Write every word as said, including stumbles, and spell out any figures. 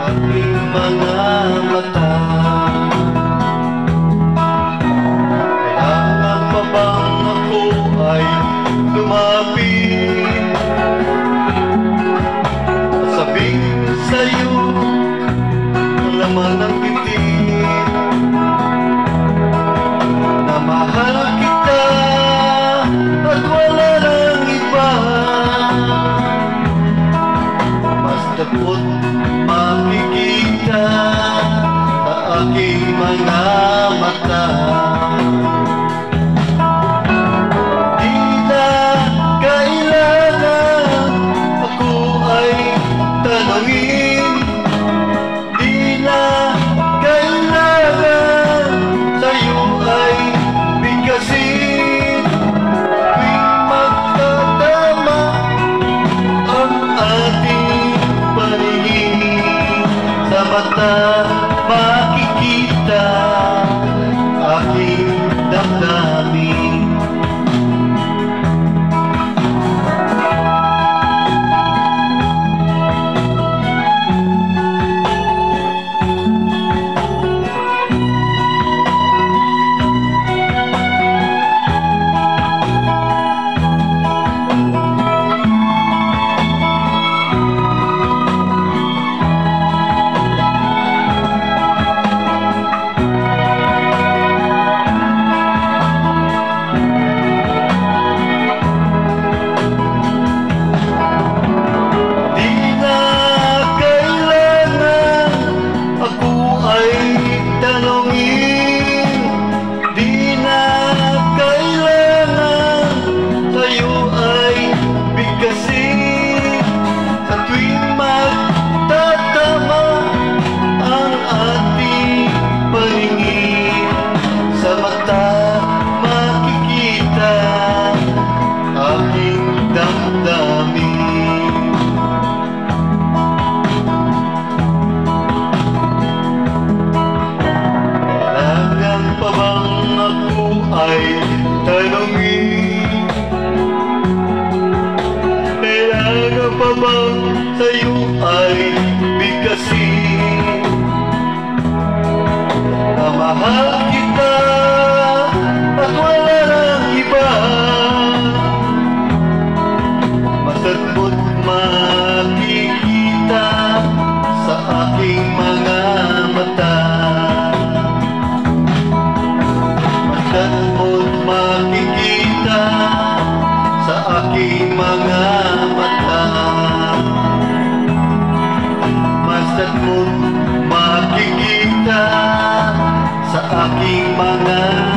aking mga mata. Kailangan pa bang ako ay lumapit at sabihin sa'yo ang laman ng titik na mahal kita at wala nang iba? Basta't makikita sa aking mga mata. Di na kailangan ako ay tanungin, di na kailangan sa'yo ay bigkasin. Tuwing magtatama ang ating paningin, sa mata makikita aking damdamin. Ay tanongin, kailangan pa bang sa'yo ay bigkasin na mahal kita at wala nang iba? Basta't mo't makikita sa aking mga mata. Basta't mo't makikita sa aking mga mata. Basta't mo't makikita sa aking mga